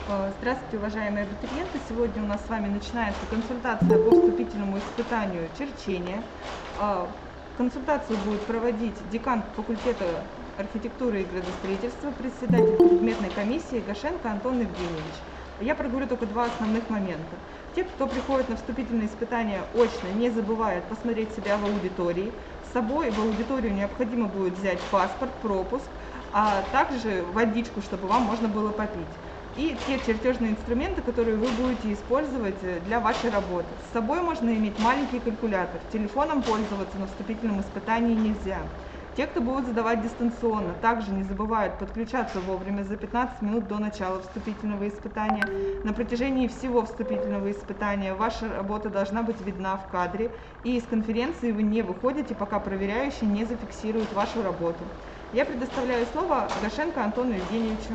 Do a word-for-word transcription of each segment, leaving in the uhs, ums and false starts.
Здравствуйте, уважаемые абитуриенты! Сегодня у нас с вами начинается консультация по вступительному испытанию черчения. Консультацию будет проводить декан факультета архитектуры и градостроительства, председатель предметной комиссии Гашенко Антон Евгеньевич. Я проговорю только два основных момента. Те, кто приходит на вступительные испытания очно, не забывают посмотреть себя в аудитории. С собой в аудиторию необходимо будет взять паспорт, пропуск, а также водичку, чтобы вам можно было попить. И те чертежные инструменты, которые вы будете использовать для вашей работы. С собой можно иметь маленький калькулятор, телефоном пользоваться на вступительном испытании нельзя. Те, кто будут сдавать дистанционно, также не забывают подключаться вовремя за пятнадцать минут до начала вступительного испытания. На протяжении всего вступительного испытания ваша работа должна быть видна в кадре, и из конференции вы не выходите, пока проверяющий не зафиксирует вашу работу. Я предоставляю слово Гашенко Антону Евгеньевичу.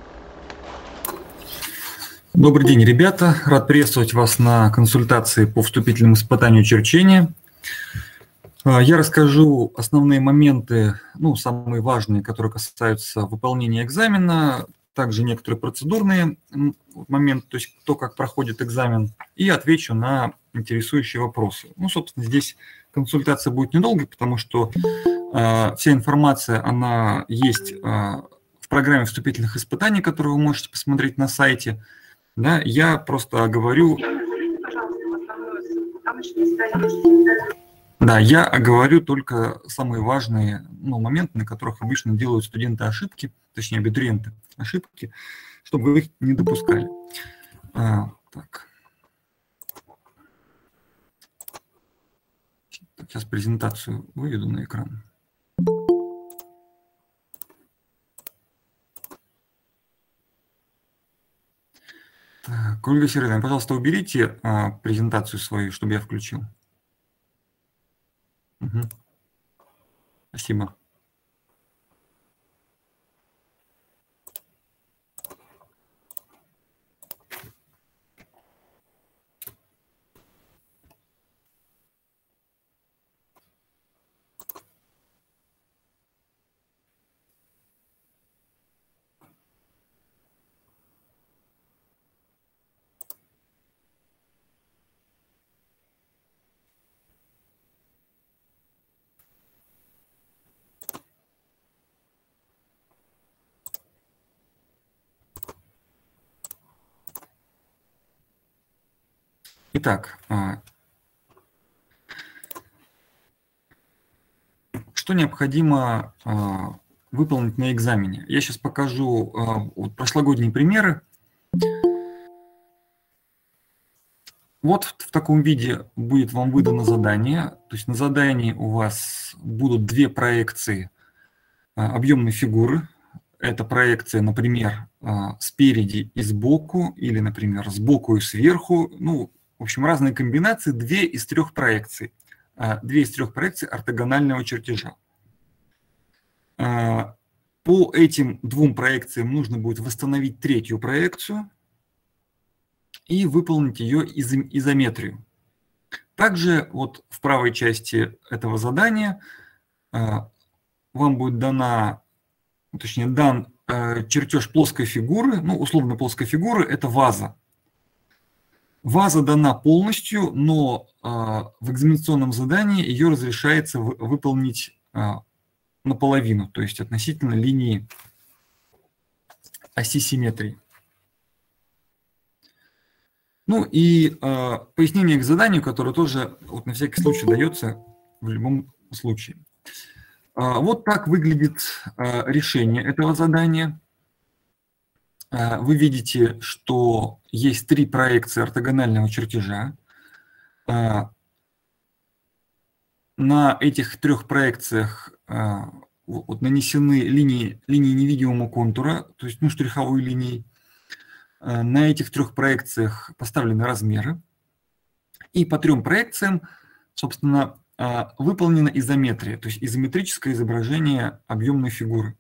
Добрый день, ребята. Рад приветствовать вас на консультации по вступительному испытанию черчения. Я расскажу основные моменты, ну, самые важные, которые касаются выполнения экзамена, также некоторые процедурные моменты, то есть то, как проходит экзамен, и отвечу на интересующие вопросы. Ну, собственно, здесь консультация будет недолгой, потому что э, вся информация, она есть э, в программе вступительных испытаний, которую вы можете посмотреть на сайте. Да, я просто оговорю, да, я оговорю только самые важные, ну, моменты, на которых обычно делают студенты ошибки, точнее абитуриенты ошибки, чтобы вы их не допускали. А, так. Сейчас презентацию выведу на экран. Так, Ольга Сергеевна, пожалуйста, уберите а, презентацию свою, чтобы я включил. Угу. Спасибо. Итак, что необходимо выполнить на экзамене? Я сейчас покажу вот прошлогодние примеры. Вот в таком виде будет вам выдано задание. То есть на задании у вас будут две проекции объемной фигуры. Это проекция, например, спереди и сбоку, или, например, сбоку и сверху. Ну, в общем, разные комбинации, две из трех проекций. Две из трех проекций ортогонального чертежа. По этим двум проекциям нужно будет восстановить третью проекцию и выполнить ее изометрию. Также вот в правой части этого задания вам будет дана, точнее, дан чертеж плоской фигуры, ну, условно плоской фигуры, это ваза. Ваза дана полностью, но э, в экзаменационном задании ее разрешается в, выполнить э, наполовину, то есть относительно линии оси симметрии. Ну и э, пояснение к заданию, которое тоже вот, на всякий случай дается в любом случае. Э, вот так выглядит э, решение этого задания. Вы видите, что есть три проекции ортогонального чертежа. На этих трех проекциях вот нанесены линии, линии невидимого контура, то есть ну, штриховой линией. На этих трех проекциях поставлены размеры. И по трем проекциям, собственно, выполнена изометрия, то есть изометрическое изображение объемной фигуры.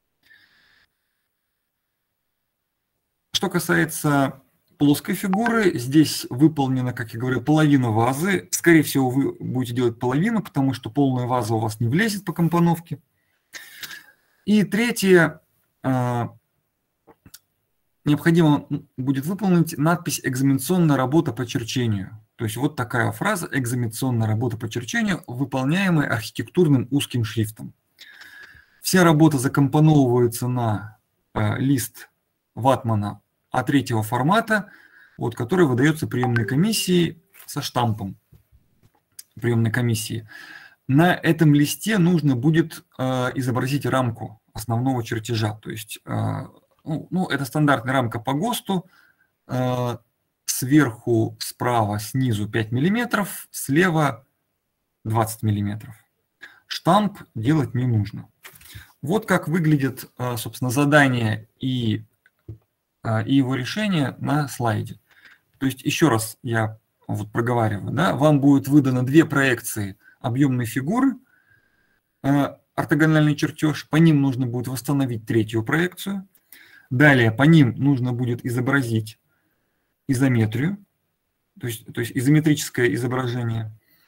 Что касается плоской фигуры, здесь выполнена, как я говорю, половина вазы. Скорее всего, вы будете делать половину, потому что полная ваза у вас не влезет по компоновке. И третье, необходимо будет выполнить надпись «Экзаменационная работа по черчению». То есть вот такая фраза «Экзаменационная работа по черчению», выполняемая архитектурным узким шрифтом. Вся работа закомпоновывается на э, лист ватмана а три формата, вот, который выдается приемной комиссии со штампом приемной комиссии. На этом листе нужно будет э, изобразить рамку основного чертежа. То есть э, ну, ну, это стандартная рамка по ГОСТу. Э, сверху, справа, снизу пять миллиметров, слева двадцать миллиметров. Штамп делать не нужно. Вот как выглядит, э, собственно, задание и, э, и его решение на слайде. То есть еще раз я вот проговариваю, да, вам будет выдано две проекции объемной фигуры, э, ортогональный чертеж, по ним нужно будет восстановить третью проекцию. Далее по ним нужно будет изобразить изометрию, то есть, то есть изометрическое изображение.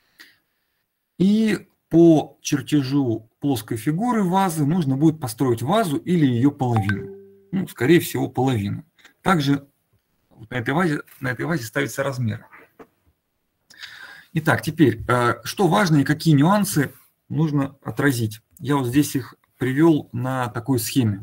И по чертежу плоской фигуры вазы нужно будет построить вазу или ее половину. Ну, скорее всего, половину. Также на этой вазе, на этой вазе ставится размер. Итак, теперь, что важно и какие нюансы нужно отразить. Я вот здесь их привел на такой схеме.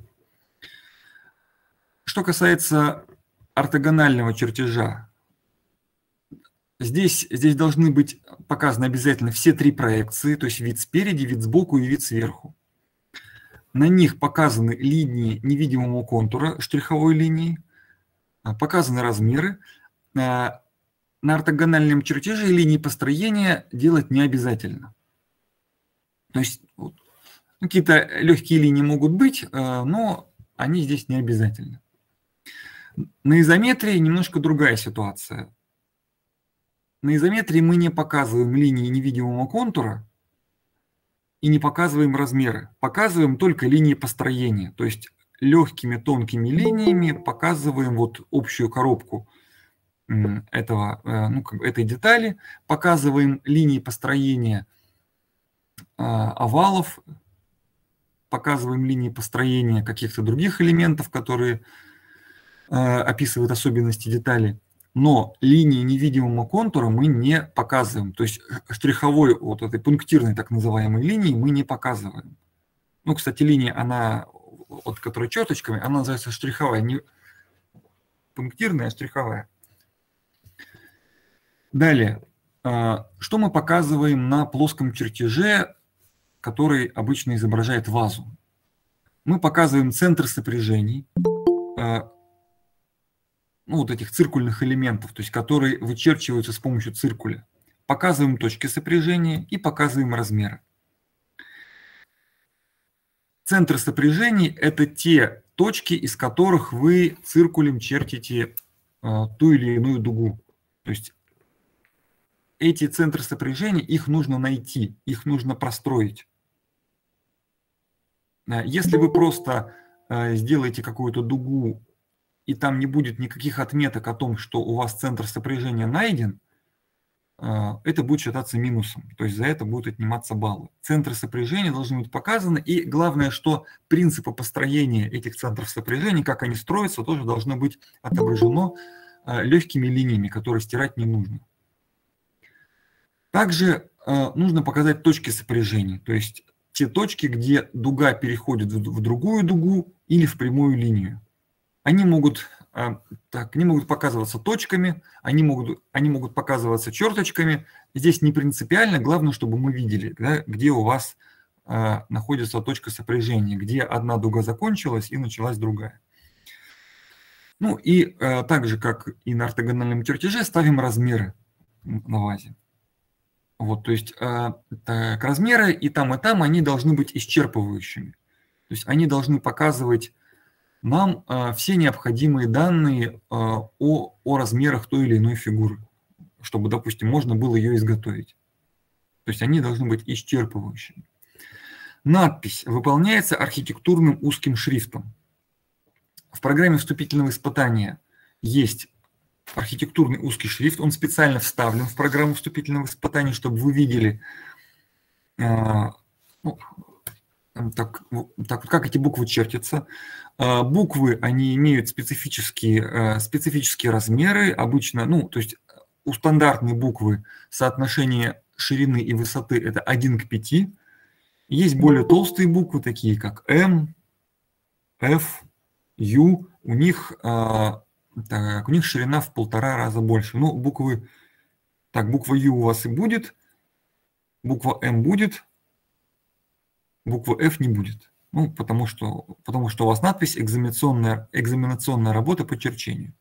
Что касается ортогонального чертежа, здесь, здесь должны быть показаны обязательно все три проекции, то есть вид спереди, вид сбоку и вид сверху. На них показаны линии невидимого контура штриховой линии, показаны размеры. На ортогональном чертеже линии построения делать не обязательно. То есть вот, какие-то легкие линии могут быть, но они здесь не обязательны. На изометрии немножко другая ситуация. На изометрии мы не показываем линии невидимого контура и не показываем размеры. Показываем только линии построения. То есть легкими тонкими линиями показываем вот общую коробку этого, ну, этой детали. Показываем линии построения овалов. Показываем линии построения каких-то других элементов, которые описывают особенности детали. Но линии невидимого контура мы не показываем. То есть штриховой, вот этой пунктирной так называемой линии мы не показываем. Ну, кстати, линия, она, вот, которая черточками, она называется штриховая. Не пунктирная, а штриховая. Далее. Что мы показываем на плоском чертеже, который обычно изображает вазу? Мы показываем центр сопряжений, ну, вот этих циркульных элементов, то есть которые вычерчиваются с помощью циркуля. Показываем точки сопряжения и показываем размеры. Центры сопряжений – это те точки, из которых вы циркулем чертите э, ту или иную дугу. То есть эти центры сопряжения, их нужно найти, их нужно простроить. Если вы просто э, сделаете какую-то дугу, и там не будет никаких отметок о том, что у вас центр сопряжения найден, это будет считаться минусом. То есть за это будут отниматься баллы. Центры сопряжения должны быть показаны. И главное, что принципы построения этих центров сопряжения, как они строятся, тоже должно быть отображено легкими линиями, которые стирать не нужно. Также нужно показать точки сопряжения. То есть те точки, где дуга переходит в другую дугу или в прямую линию. Они могут, так, они могут показываться точками, они могут, они могут показываться черточками. Здесь не принципиально, главное, чтобы мы видели, да, где у вас а, находится точка сопряжения, где одна дуга закончилась и началась другая. Ну и а, так же, как и на ортогональном чертеже, ставим размеры на вазе. Вот, то есть а, так, размеры и там, и там, они должны быть исчерпывающими. То есть они должны показывать нам э, все необходимые данные э, о, о размерах той или иной фигуры, чтобы, допустим, можно было ее изготовить. То есть они должны быть исчерпывающими. Надпись выполняется архитектурным узким шрифтом. В программе вступительного испытания есть архитектурный узкий шрифт, он специально вставлен в программу вступительного испытания, чтобы вы видели, э, ну, Так, так, как эти буквы чертятся? Буквы, они имеют специфические, специфические размеры. Обычно, ну, то есть у стандартной буквы соотношение ширины и высоты – это один к пяти. Есть более толстые буквы, такие как М, F, U. У них, так, у них ширина в полтора раза больше. Ну, буквы, так, буква U у вас и будет, буква М будет, буква F не будет. Ну, потому что, потому что у вас надпись экзаменационная, экзаменационная работа по черчению.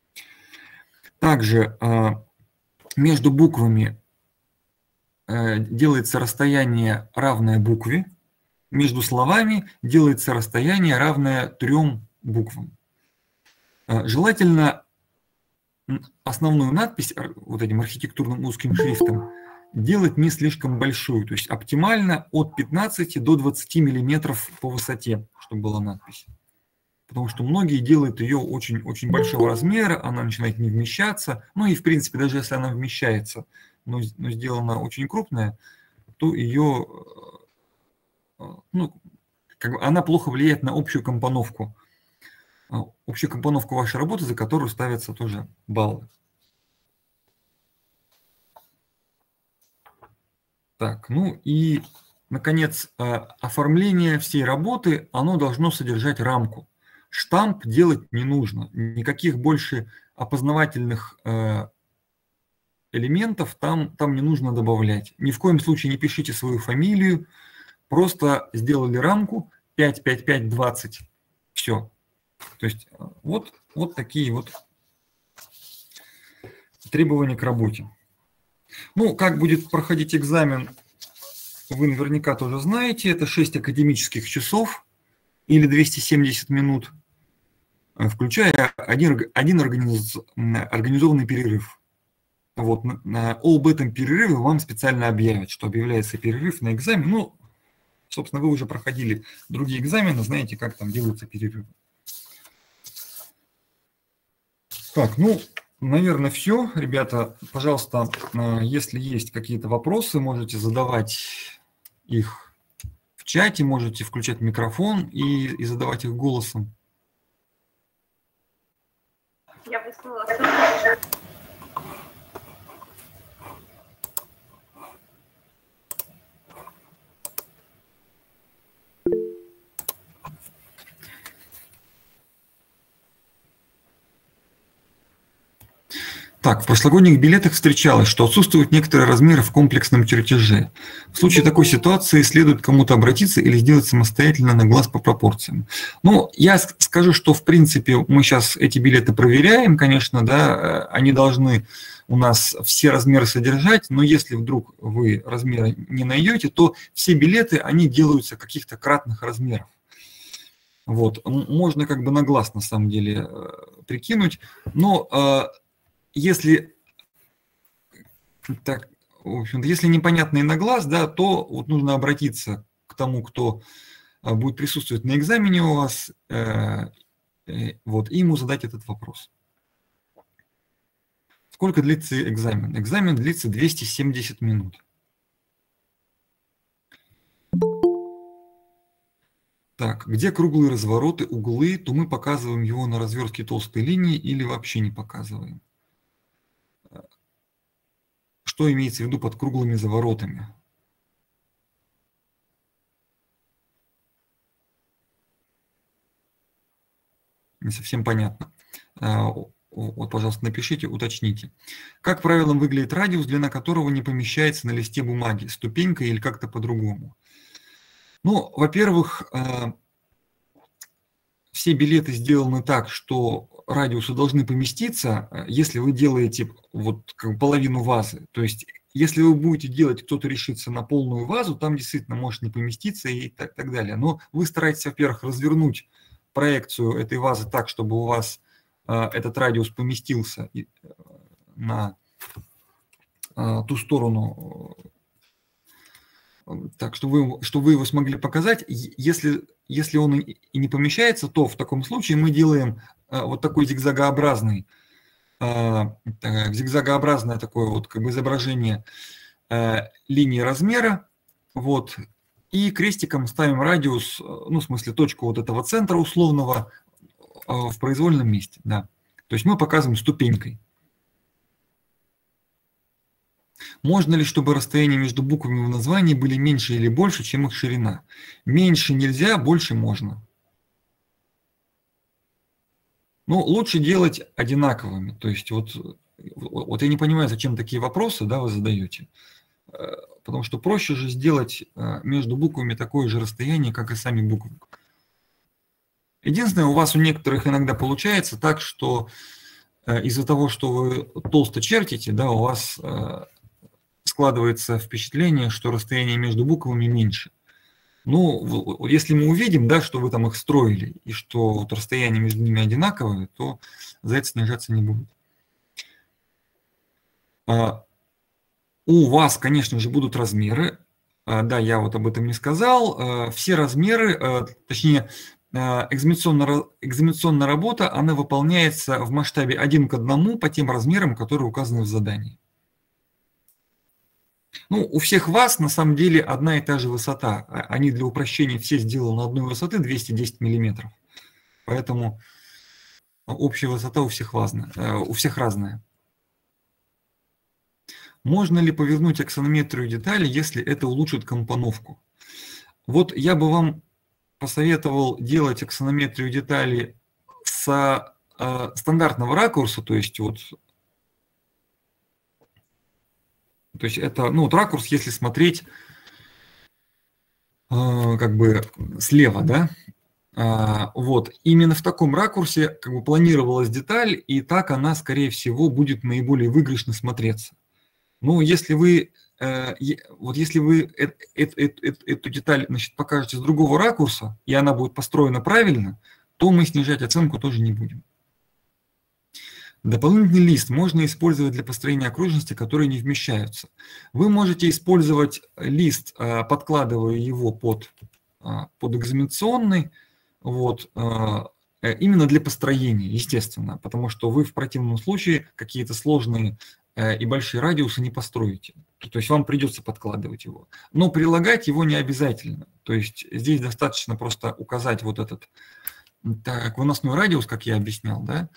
Также между буквами делается расстояние, равное букве. Между словами делается расстояние, равное трем буквам. Желательно основную надпись вот этим архитектурным узким шрифтом делать не слишком большую, то есть оптимально от пятнадцати до двадцати миллиметров по высоте, чтобы была надпись. Потому что многие делают ее очень-очень большого размера, она начинает не вмещаться. Ну и в принципе, даже если она вмещается, но, но сделана очень крупная, то ее, ну, как бы она плохо влияет на общую компоновку. Общую компоновку вашей работы, за которую ставятся тоже баллы. Так, ну и, наконец, оформление всей работы, оно должно содержать рамку. Штамп делать не нужно, никаких больше опознавательных элементов там, там не нужно добавлять. Ни в коем случае не пишите свою фамилию, просто сделали рамку пять, пять, пять, двадцать, все. То есть вот, вот такие вот требования к работе. Ну, как будет проходить экзамен, вы наверняка тоже знаете. Это шесть академических часов или двести семьдесят минут, включая один, один организованный перерыв. Вот, об этом перерыве вам специально объявят, что объявляется перерыв на экзамен. Ну, собственно, вы уже проходили другие экзамены, знаете, как там делаются перерывы. Так, ну... Наверное, все. Ребята, пожалуйста, если есть какие-то вопросы, можете задавать их в чате, можете включать микрофон и, и задавать их голосом. Я высунула. Так, в прошлогодних билетах встречалось, что отсутствуют некоторые размеры в комплексном чертеже. В случае такой ситуации следует кому-то обратиться или сделать самостоятельно на глаз по пропорциям. Ну, я скажу, что в принципе мы сейчас эти билеты проверяем, конечно, да, они должны у нас все размеры содержать, но если вдруг вы размеры не найдете, то все билеты, они делаются каких-то кратных размеров. Вот, можно как бы на глаз на самом деле прикинуть, но... Если, так, в общем-то, если непонятно и на глаз, да, то вот нужно обратиться к тому, кто будет присутствовать на экзамене у вас, э, э, вот, и ему задать этот вопрос. Сколько длится экзамен? Экзамен длится двести семьдесят минут. Так, где круглые развороты, углы, то мы показываем его на развертке толстой линии или вообще не показываем. Что имеется в виду под круглыми заворотами? Не совсем понятно. Вот, пожалуйста, напишите, уточните. Как правило, выглядит радиус, длина которого не помещается на листе бумаги, ступенька или как-то по-другому? Ну, во-первых, все билеты сделаны так, что радиусы должны поместиться, если вы делаете вот как бы половину вазы. То есть, если вы будете делать, кто-то решится на полную вазу, там действительно может не поместиться и так, так далее. Но вы стараетесь, во-первых, развернуть проекцию этой вазы так, чтобы у вас э, этот радиус поместился и, э, на э, ту сторону, э, так, чтобы вы, чтобы вы его смогли показать. Если, если он и не помещается, то в таком случае мы делаем э, вот такой зигзагообразный, зигзагообразное такое вот как бы изображение э, линии размера. Вот. И крестиком ставим радиус, ну, в смысле, точку вот этого центра условного в произвольном месте. Да. То есть мы показываем ступенькой. Можно ли, чтобы расстояние между буквами в названии были меньше или больше, чем их ширина? Меньше нельзя, больше можно. Ну, лучше делать одинаковыми. То есть вот, вот я не понимаю, зачем такие вопросы, да, вы задаете. Потому что проще же сделать между буквами такое же расстояние, как и сами буквы. Единственное, у вас у некоторых иногда получается так, что из-за того, что вы толсто чертите, да, у вас складывается впечатление, что расстояние между буквами меньше. Ну, если мы увидим, да, что вы там их строили, и что вот расстояние между ними одинаковое, то за это снижаться не будет. У вас, конечно же, будут размеры. Да, я вот об этом не сказал. Все размеры, точнее, экзаменационная, экзаменационная работа, она выполняется в масштабе один к одному по тем размерам, которые указаны в задании. Ну, у всех вас на самом деле одна и та же высота. Они для упрощения все сделаны одной высоты, двести десять миллиметров. Поэтому общая высота у всех, разная, у всех разная. Можно ли повернуть аксонометрию детали, если это улучшит компоновку? Вот я бы вам посоветовал делать аксонометрию детали с э, стандартного ракурса, то есть вот, то есть это, ну, вот ракурс, если смотреть э, как бы слева, да, э, вот, именно в таком ракурсе как бы планировалась деталь, и так она, скорее всего, будет наиболее выигрышно смотреться. Ну, если вы, э, вот если вы э, э, э, э, эту деталь, значит, покажете с другого ракурса, и она будет построена правильно, то мы снижать оценку тоже не будем. Дополнительный лист можно использовать для построения окружности, которые не вмещаются. Вы можете использовать лист, э, подкладывая его под, э, под экзаменационный, вот, э, именно для построения, естественно, потому что вы в противном случае какие-то сложные и большие радиусы не построите. То есть вам придется подкладывать его. Но прилагать его не обязательно. То есть здесь достаточно просто указать вот этот так, выносной радиус, как я объяснял. Да?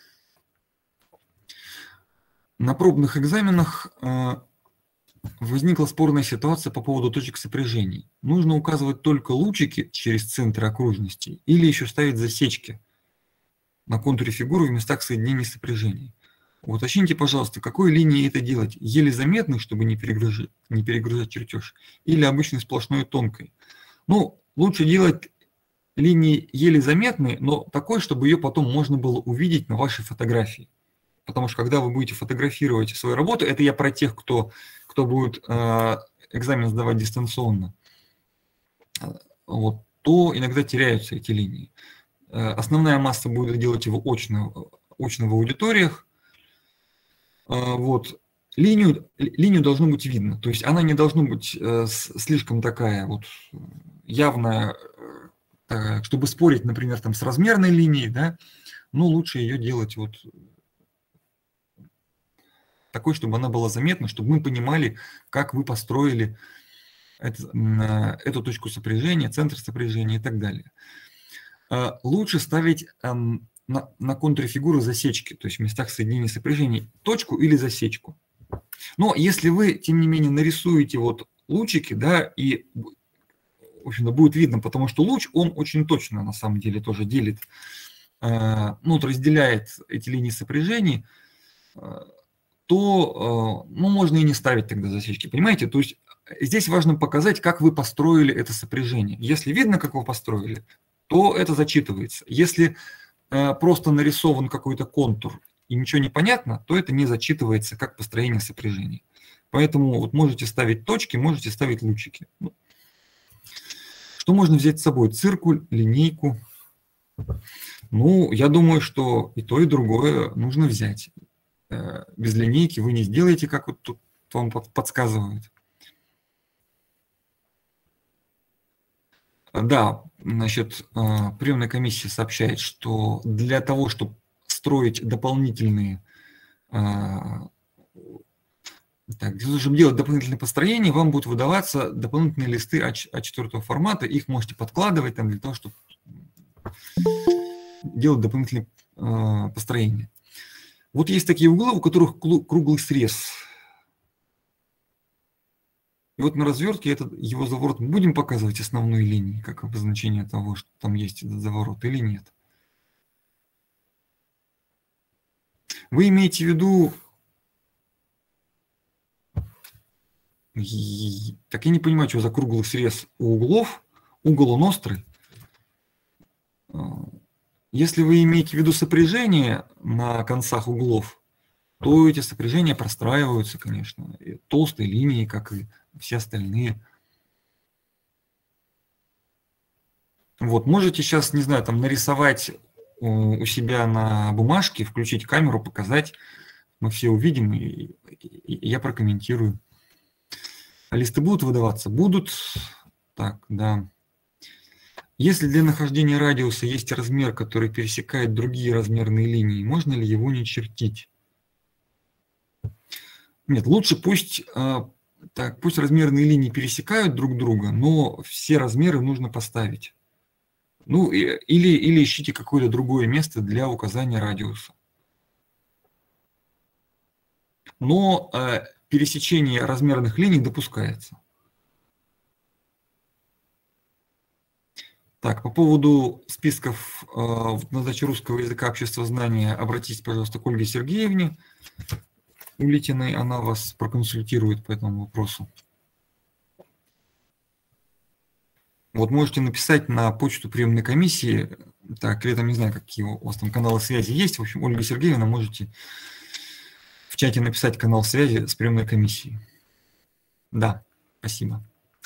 На пробных экзаменах возникла спорная ситуация по поводу точек сопряжений. Нужно указывать только лучики через центр окружности или еще ставить засечки на контуре фигуры в местах соединения сопряжений. Уточните, пожалуйста, какой линией это делать? Еле заметной, чтобы не перегружать, не перегружать чертеж, или обычной сплошной тонкой? Ну, лучше делать линии еле заметные, но такой, чтобы ее потом можно было увидеть на вашей фотографии. Потому что когда вы будете фотографировать свою работу, это я про тех, кто, кто будет э, экзамен сдавать дистанционно, вот, то иногда теряются эти линии. Э, основная масса будет делать его очно, очно в аудиториях. Вот. Линию, линию должно быть видно, то есть она не должна быть э, слишком такая вот явная, э, чтобы спорить, например, там, с размерной линией, да, но лучше ее делать вот такой, чтобы она была заметна, чтобы мы понимали, как вы построили это, э, эту точку сопряжения, центр сопряжения и так далее. Э, лучше ставить э, На, на контуре фигуры засечки, то есть в местах соединения сопряжений, точку или засечку. Но если вы, тем не менее, нарисуете вот лучики, да, и, в общем-то, будет видно, потому что луч, он очень точно, на самом деле, тоже делит, э, ну, вот разделяет эти линии сопряжений, э, то, э, ну, можно и не ставить тогда засечки, понимаете? То есть здесь важно показать, как вы построили это сопряжение. Если видно, как вы построили, то это зачитывается. Если просто нарисован какой-то контур и ничего не понятно, то это не зачитывается как построение сопряжений. Поэтому вот можете ставить точки, можете ставить лучики. Что можно взять с собой? Циркуль, линейку. Ну, я думаю, что и то, и другое нужно взять. Без линейки вы не сделаете, как вот тут вам подсказывают. Да, значит, приемная комиссия сообщает, что для того, чтобы строить дополнительные Так, для того, чтобы делать дополнительные построения, вам будут выдаваться дополнительные листы А четыре формата. Их можете подкладывать там для того, чтобы делать дополнительные э, построения. Вот есть такие углы, у которых круглый срез. И вот на развертке этот, его заворот мы будем показывать основной линии, как обозначение того, что там есть этот заворот или нет. Вы имеете в виду... Так я не понимаю, что за круглый срез у углов. Угол он острый. Если вы имеете в виду сопряжение на концах углов, то эти сопряжения простраиваются, конечно, и толстой линией, как и все остальные. Вот, можете сейчас, не знаю, там нарисовать у себя на бумажке, включить камеру, показать. Мы все увидим, и, и я прокомментирую. А листы будут выдаваться? Будут. Так, да. Если для нахождения радиуса есть размер, который пересекает другие размерные линии, можно ли его не чертить? Нет, лучше пусть, так, пусть размерные линии пересекают друг друга, но все размеры нужно поставить. Ну, или, или ищите какое-то другое место для указания радиуса. Но э, пересечение размерных линий допускается. Так, по поводу списков э, на сдаче русского языка обществознания обратитесь, пожалуйста, к Ольге Сергеевне Улитиной, она вас проконсультирует по этому вопросу. Вот можете написать на почту приемной комиссии, так, или там не знаю, какие у вас там каналы связи есть, в общем, Ольга Сергеевна, можете в чате написать канал связи с приемной комиссией. Да, спасибо.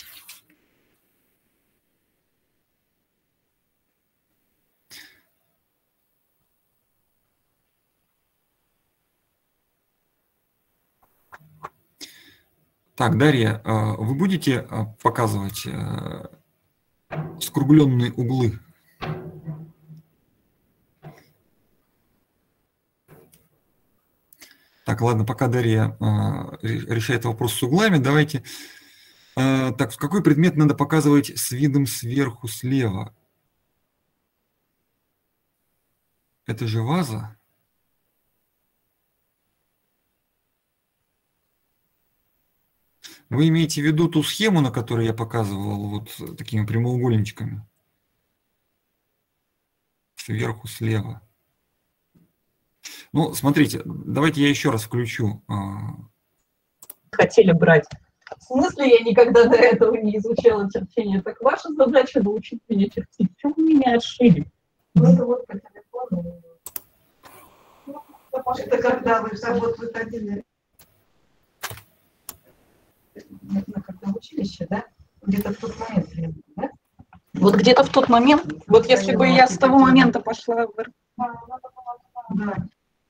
Так, Дарья, вы будете показывать скругленные углы? Так, ладно, пока Дарья решает вопрос с углами, давайте. Так, какой предмет надо показывать с видом сверху слева? Это же ваза? Вы имеете в виду ту схему, на которой я показывал вот такими прямоугольничками? Сверху слева. Ну, смотрите, давайте я еще раз включу. Хотели брать. В смысле, я никогда до этого не изучала черчение. Так ваша задача научить меня чертить. Почему вы меня отшили? Ну, это вот по телефону. Это когда вы вот выходили на училище, да? Где-то в тот момент, да? Вот где-то в тот момент, вот если бы я с того момента пошла в... Да.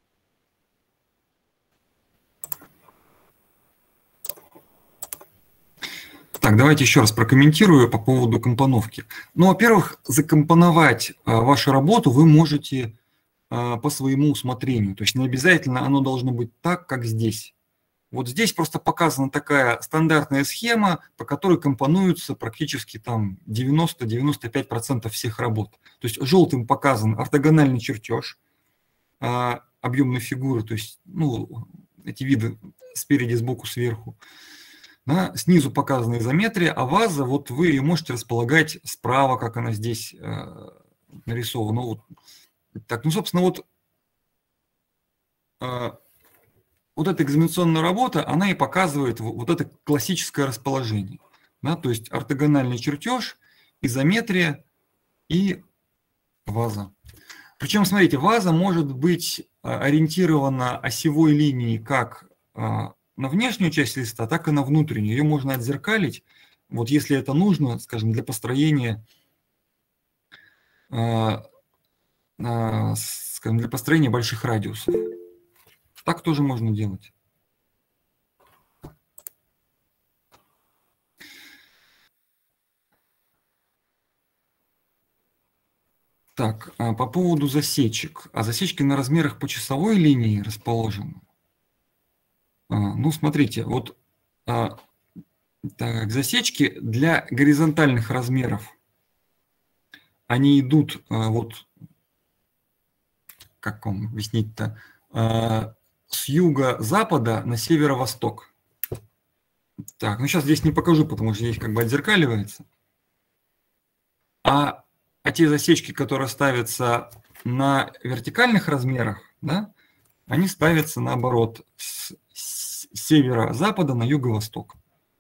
Так, давайте еще раз прокомментирую по поводу компоновки. Ну, во-первых, закомпоновать а, вашу работу вы можете а, по своему усмотрению. То есть не обязательно оно должно быть так, как здесь. Вот здесь просто показана такая стандартная схема, по которой компонуются практически там девяносто — девяносто пять процентов всех работ. То есть желтым показан ортогональный чертеж а, объемной фигуры, то есть ну, эти виды спереди, сбоку, сверху. Да, снизу показана изометрия, а ваза, вот вы ее можете располагать справа, как она здесь э, нарисована. Вот. Так, ну, собственно, вот, э, вот эта экзаменационная работа, она и показывает вот, вот это классическое расположение. Да, то есть ортогональный чертеж, изометрия и ваза. Причем, смотрите, ваза может быть ориентирована осевой линией как э, на внешнюю часть листа, так и на внутреннюю. Ее можно отзеркалить, вот если это нужно, скажем, для построения, э, э, скажем, для построения больших радиусов. Так тоже можно делать. Так, а по поводу засечек. А засечки на размерах по часовой линии расположены. ну, смотрите, вот а, так, засечки для горизонтальных размеров, они идут, а, вот, как вам объяснить-то, а, с юга-запада на северо-восток. Так, ну сейчас здесь не покажу, потому что здесь как бы отзеркаливается. А, а те засечки, которые ставятся на вертикальных размерах, да, они ставятся наоборот, с, с северо-запада на юго-восток.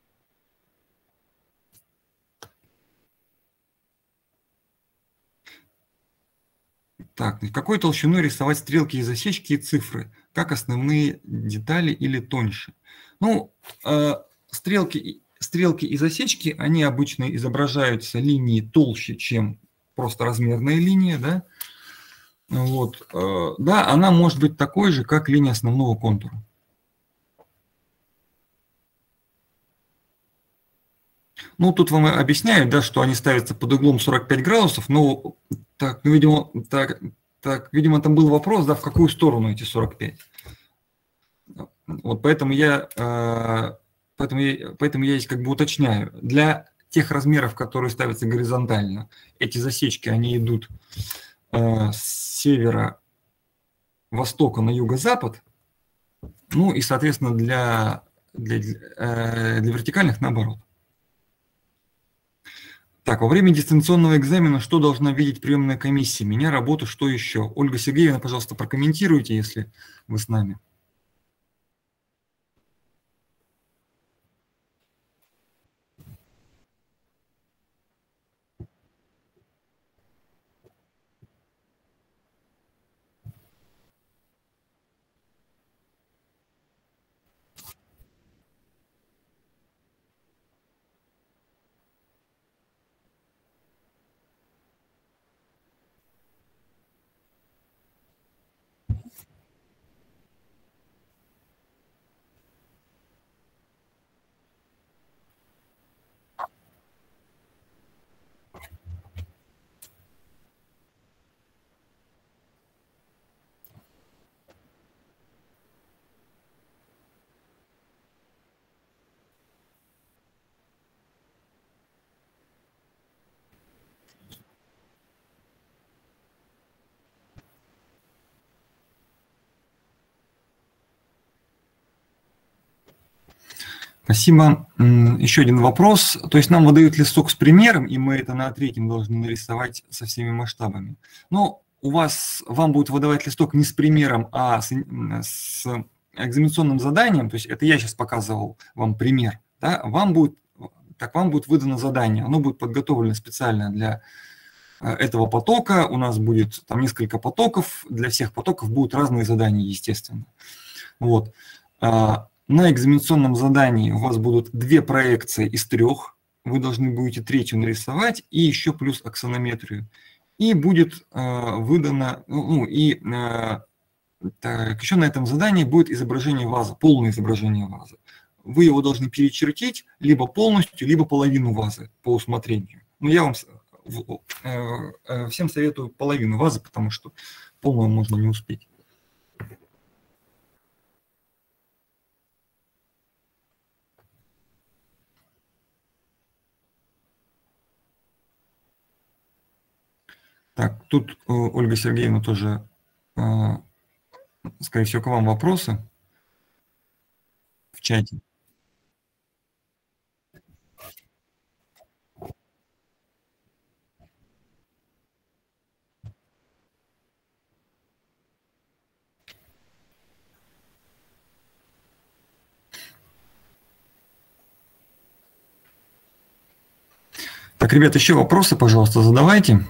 Так, какой толщиной рисовать стрелки и засечки и цифры? Как основные детали или тоньше? Ну, э, стрелки, стрелки и засечки, они обычно изображаются линией толще, чем просто размерная линия, да? Вот, э, да, она может быть такой же, как линия основного контура. Ну, тут вам объясняют, да, что они ставятся под углом сорок пять градусов, но, так, ну, видимо, так, так, видимо, там был вопрос, да, в какую сторону эти сорок пять. Вот поэтому я, э, поэтому я, поэтому я здесь как бы уточняю. Для тех размеров, которые ставятся горизонтально, эти засечки, они идут э, с севера-востока на юго-запад, ну и, соответственно, для, для, э, для вертикальных наоборот. Так, во время дистанционного экзамена что должна видеть приемная комиссия? Меня, работу, что еще? Ольга Сергеевна, пожалуйста, прокомментируйте, если вы с нами. Спасибо. Еще один вопрос. То есть нам выдают листок с примером, и мы это на третьем должны нарисовать со всеми масштабами. Но у вас, вам будет выдавать листок не с примером, а с, с экзаменационным заданием. То есть это я сейчас показывал вам пример. Да? Вам будет, так вам будет выдано задание. Оно будет подготовлено специально для этого потока. У нас будет там несколько потоков. Для всех потоков будут разные задания, естественно. Вот. На экзаменационном задании у вас будут две проекции из трех. Вы должны будете третью нарисовать и еще плюс аксонометрию. И будет э, выдано, ну и э, так, еще на этом задании будет изображение вазы, полное изображение вазы. Вы его должны перечертить либо полностью, либо половину вазы по усмотрению. Но я вам э, э, всем советую половину вазы, потому что полную можно не успеть. Так, тут Ольга Сергеевна тоже, скорее всего, к вам вопросы в чате. Так, ребят, еще вопросы, пожалуйста, задавайте.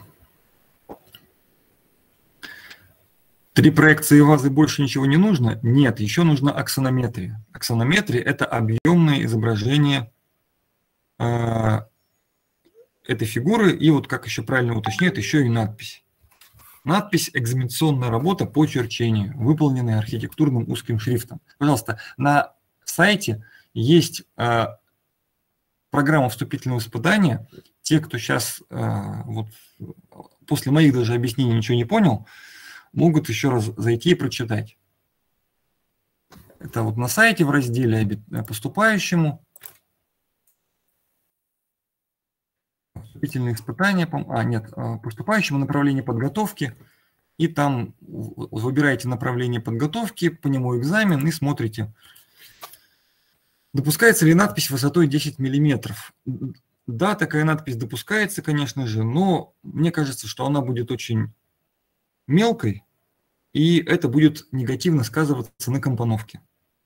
Три проекции вазы больше ничего не нужно? Нет, еще нужна аксонометрия. Аксонометрия – это объемное изображение э, этой фигуры. И вот, как еще правильно уточняют, еще и надпись. Надпись «Экзаменационная работа по черчению», выполненная архитектурным узким шрифтом. Пожалуйста, на сайте есть э, программа вступительного испытания. Те, кто сейчас, э, вот, после моих даже объяснений ничего не понял, могут еще раз зайти и прочитать. Это вот на сайте в разделе «Поступающему». Вступительные испытания, а нет, поступающему направление подготовки, и там выбираете направление подготовки, по нему экзамен и смотрите, допускается ли надпись высотой десять миллиметров. Да, такая надпись допускается, конечно же, но мне кажется, что она будет очень мелкой, и это будет негативно сказываться на компоновке.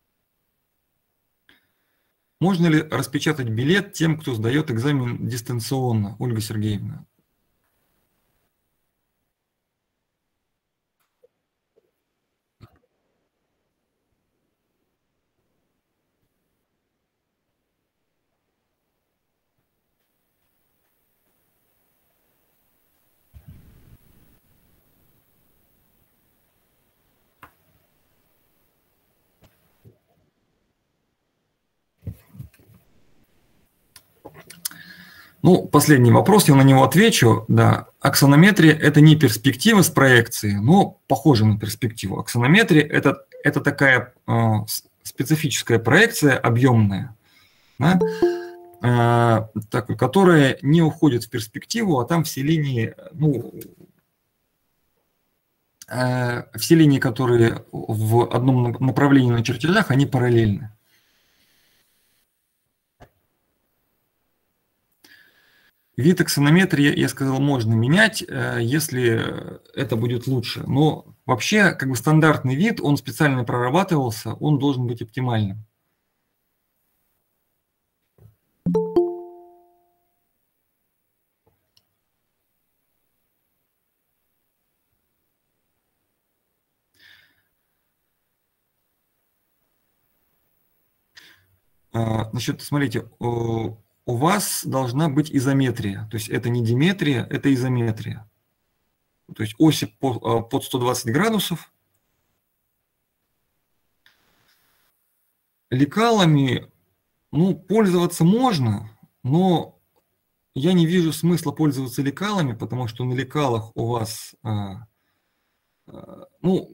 Можно ли распечатать билет тем, кто сдает экзамен дистанционно, Ольга Сергеевна? Ну, последний вопрос, я на него отвечу. Да, аксонометрия – это не перспектива с проекцией, но похоже на перспективу. Аксонометрия – это, это такая э, специфическая проекция, объемная, да, э, так, которая не уходит в перспективу, а там все линии, ну, э, все линии, которые в одном направлении на чертежах, они параллельны. Вид аксонометрии, я сказал, можно менять, если это будет лучше. Но вообще, как бы стандартный вид, он специально прорабатывался, он должен быть оптимальным. Значит, смотрите, у вас должна быть изометрия, то есть это не диметрия, это изометрия. То есть оси под сто двадцать градусов. Лекалами, ну, пользоваться можно, но я не вижу смысла пользоваться лекалами, потому что на лекалах у вас, а, а, ну,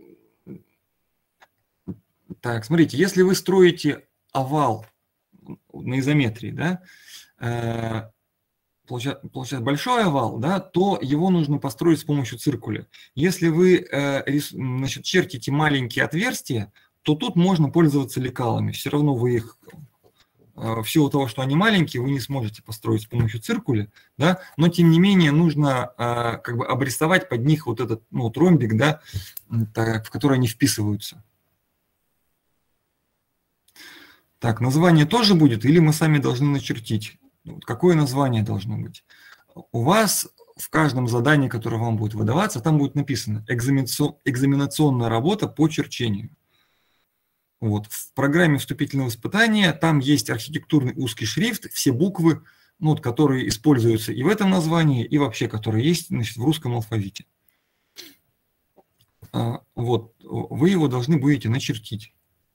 так, смотрите, если вы строите овал на изометрии, да, получается, получается большой овал, да, то его нужно построить с помощью циркуля. Если вы значит, чертите маленькие отверстия, то тут можно пользоваться лекалами. Все равно вы их, в силу того, что они маленькие, вы не сможете построить с помощью циркуля, да, но тем не менее нужно как бы обрисовать под них вот этот, ну, вот ромбик, да, так, в который они вписываются. Так, название тоже будет, или мы сами должны начертить? Какое название должно быть? У вас в каждом задании, которое вам будет выдаваться, там будет написано «экзаменационная работа по черчению». Вот. В программе вступительного испытания там есть архитектурный узкий шрифт, все буквы, ну, вот, которые используются и в этом названии, и вообще, которые есть, значит, в русском алфавите. Вот. Вы его должны будете начертить.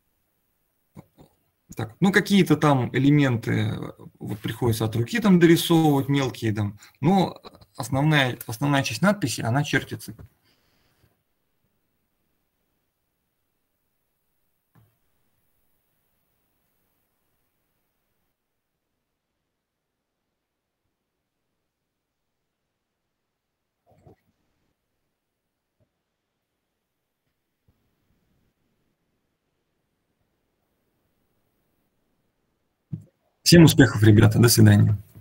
Так, ну, какие-то там элементы вот, приходится от руки там дорисовывать, мелкие там, но основная, основная часть надписи, она чертится. Всем успехов, ребята, до свидания.